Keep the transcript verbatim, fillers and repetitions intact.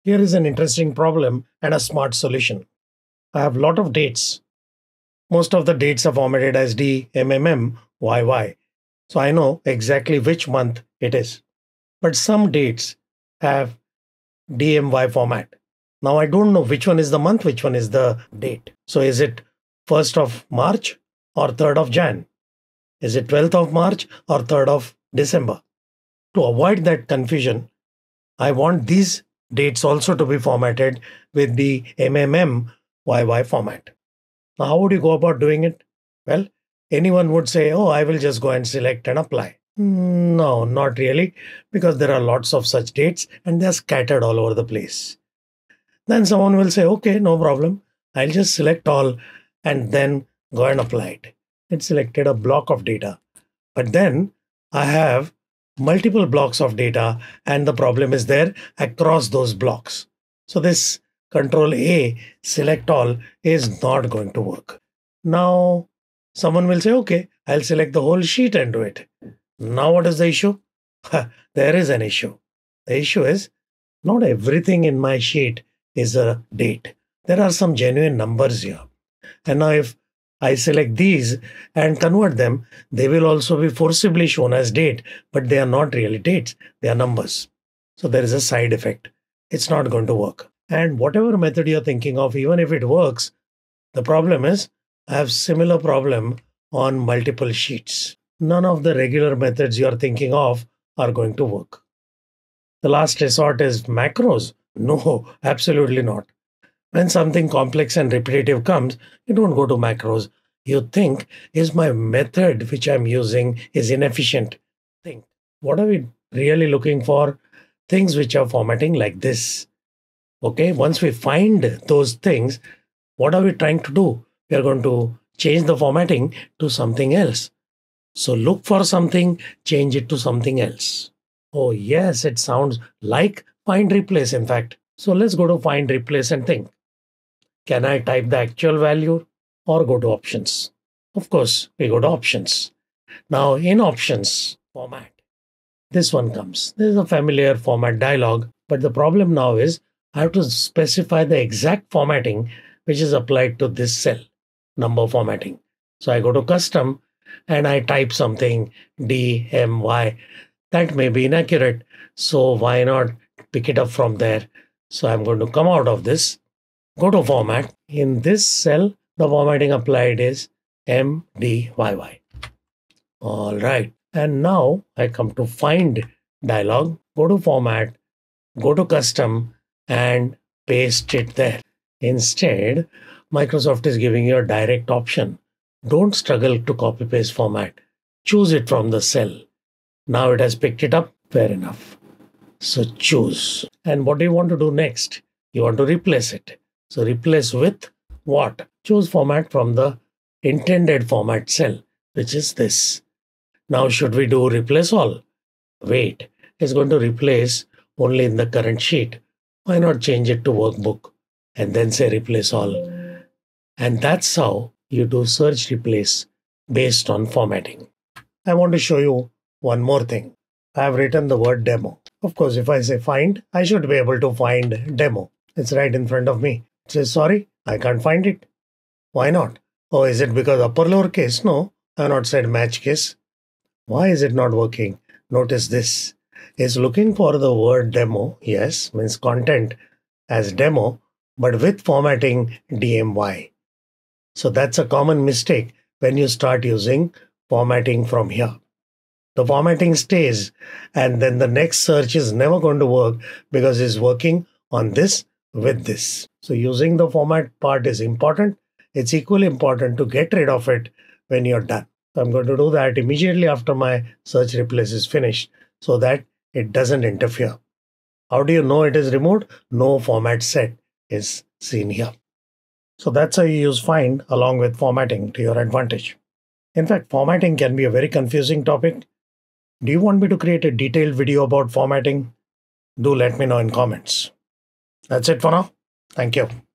Here is an interesting problem and a smart solution. I have a lot of dates. Most of the dates are formatted as D, M M M, Y Y. So I know exactly which month it is. But some dates have D M Y format. Now I don't know which one is the month, which one is the date. So is it first of March or third of Jan? Is it twelfth of March or third of December? To avoid that confusion, I want these dates also to be formatted with the M M M Y Y format. Now, how would you go about doing it? Well, anyone would say, oh, I will just go and select and apply. No, not really, because there are lots of such dates and they're scattered all over the place. Then someone will say, okay, no problem. I'll just select all and then go and apply it. It selected a block of data. But then I have multiple blocks of data and the problem is there across those blocks. So this Control A, select all is not going to work. Now someone will say, okay, I'll select the whole sheet and do it. Now what is the issue? There is an issue. The issue is not everything in my sheet is a date. There are some genuine numbers here. And now if I select these and convert them, they will also be forcibly shown as date, but they are not really dates, they are numbers. So there is a side effect. It's not going to work. And whatever method you're thinking of, even if it works, the problem is I have similar problem on multiple sheets. None of the regular methods you're thinking of are going to work. The last resort is macros. No, absolutely not. When something complex and repetitive comes, you don't go to macros. You think, is my method which I'm using is inefficient? Think, what are we really looking for? Things which are formatting like this. Okay, once we find those things, what are we trying to do? We are going to change the formatting to something else. So look for something, change it to something else. Oh yes, it sounds like find replace in fact. So let's go to find replace and think. Can I type the actual value or go to options? Of course, we go to options. Now in options, format. This one comes. This is a familiar format dialog, but the problem now is I have to specify the exact formatting which is applied to this cell, number formatting. So I go to custom and I type something D M Y. That may be inaccurate. So why not pick it up from there? So I'm going to come out of this, go to format. In this cell, the formatting applied is M D Y Y. All right. And now I come to find dialog, go to format, go to custom and paste it there. Instead, Microsoft is giving you a direct option. Don't struggle to copy paste format. Choose it from the cell. Now it has picked it up. Fair enough. So choose. And what do you want to do next? You want to replace it. So replace with what? Choose format from the intended format cell, which is this. Now should we do replace all? Wait, it's going to replace only in the current sheet. Why not change it to workbook and then say replace all? And that's how you do search replace based on formatting. I want to show you one more thing. I have written the word demo. Of course, if I say find, I should be able to find demo. It's right in front of me. It says, sorry, I can't find it. Why not? Oh, is it because upper lowercase? No, I have not said match case. Why is it not working? Notice this. It's looking for the word demo. Yes, means content as demo, but with formatting D M Y. So that's a common mistake when you start using formatting from here. The formatting stays and then the next search is never going to work because it's working on this with this. So using the format part is important. It's equally important to get rid of it when you're done. So I'm going to do that immediately after my search replace is finished so that it doesn't interfere. How do you know it is removed? No format set is seen here. So that's how you use find along with formatting to your advantage. In fact, formatting can be a very confusing topic. Do you want me to create a detailed video about formatting? Do let me know in comments. That's it for now. Thank you.